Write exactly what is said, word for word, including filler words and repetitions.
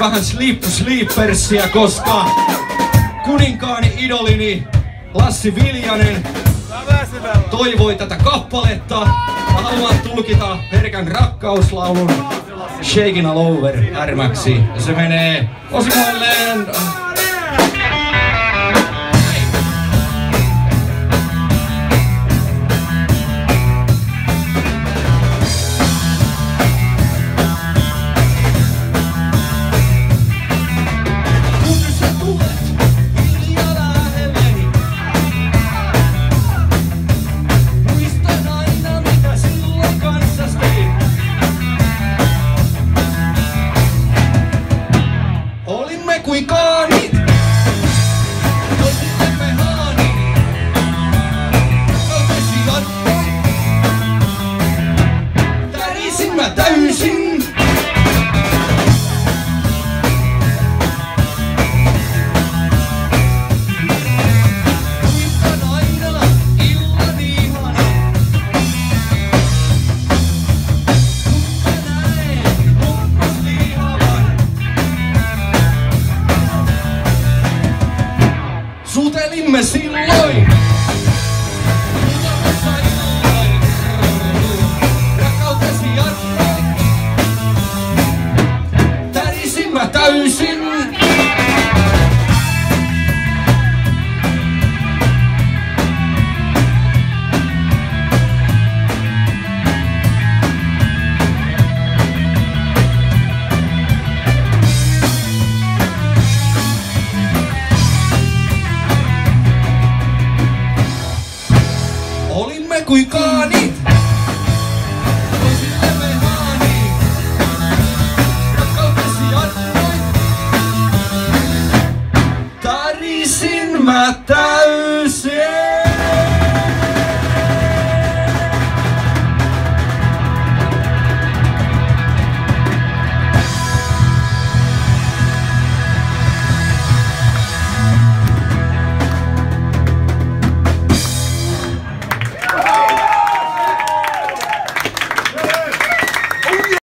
vähän Sleep Sleepersia, koska kuninkaani idolini Lassi Viljanen toivoi tätä kappaletta. Mä haluan tulkita herkän rakkauslaulun Shakin' All Over ärmäksi. Ja se menee osimoilleen. Kuin kaanit, toisillemme haani, kautesi jatkoi, tärisin mä täysin. Muistan aina illan ihana, kun mä näen loppus lihavan. Suutelimme silloin, rakkautesi jatkoi, tärisin mä täysin. Olimme kuin kaanit, toisillemme haani, rakkautesi jatkoi, tärisin mä täysin.